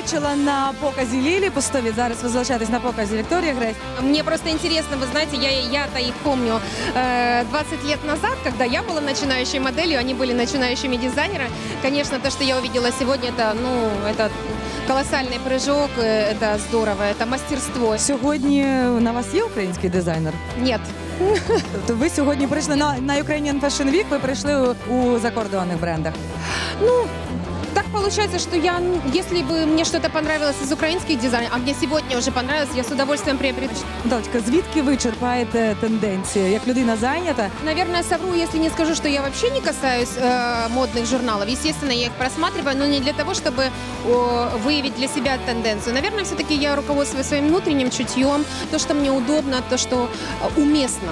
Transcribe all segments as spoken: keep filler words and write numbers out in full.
бачила на показі Лілі Пустові. Зараз ви залишаєтесь на показі Вікторії Грейс. Мне просто интересно, вы знаете, я, я-то их помню э, двадцать лет назад, когда я была начинающей моделью, они были начинающими дизайнерами. Конечно, то, что я увидела сегодня, это, ну, это колоссальный прыжок, э, это здорово, это мастерство. Сьогодні на вас є український дизайнер? Нет. Тобто ви сьогодні прийшли на, на Ukrainian Fashion Week, ви прийшли у, у закордонних брендах. Ну, так получается, что я, если бы мне что-то понравилось из украинских дизайнеров, а мне сегодня уже понравилось, я с удовольствием приобрету. Дочка, звідки ви черпаєте тенденції? Як людина зайнята? Наверное, совру, если не скажу, что я вообще не касаюсь э, модных журналов. Естественно, я их просматриваю, но не для того, чтобы э, выявить для себя тенденцию. Наверное, все-таки я руководствуюсь своим внутренним чутьем, то, что мне удобно, то, что э, уместно.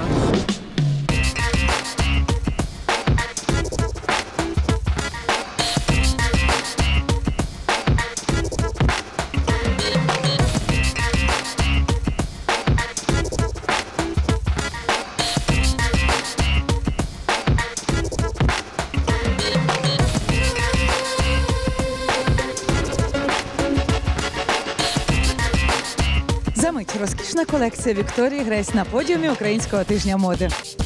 Замить розкішна колекція Вікторії Грейс на подіумі Українського тижня моди.